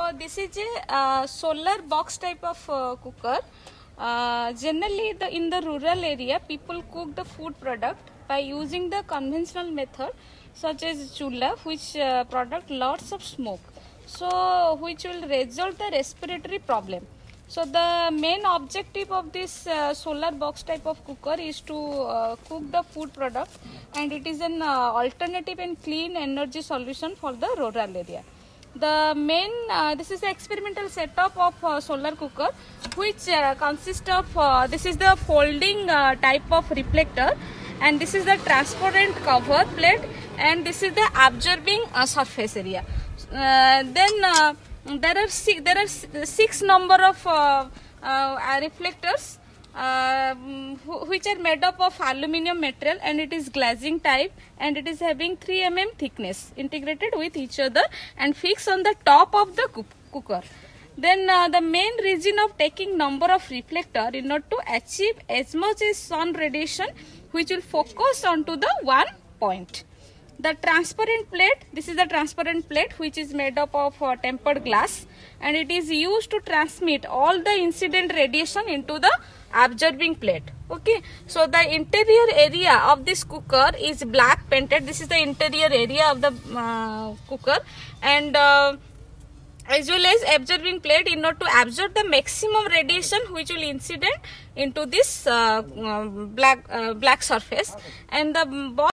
this is a solar box type of cooker. Generally, in the rural area, people cook the food product by using the conventional method such as chula, which product lots of smoke, so which will result the respiratory problem. So the main objective of this solar box type of cooker is to cook the food product, and it is an alternative and clean energy solution for the rural area. The main this is the experimental setup of solar cooker, which consists of this is the folding type of reflector, and this is the transparent cover plate, and this is the absorbing surface area. Then there are six number of reflectors which are made up of aluminum material, and it is glazing type, and it is having 3 mm thickness integrated with each other and fixed on the top of the cooker. Then the main reason of taking number of reflector in order to achieve as much as sun radiation, which will focus onto the one point. The transparent plate, this is the transparent plate which is made up of tempered glass, and it is used to transmit all the incident radiation into the absorbing plate. Okay, so the interior area of this cooker is black painted. This is the interior area of the cooker, and as well as absorbing plate in order to absorb the maximum radiation which will incident into this black surface, and the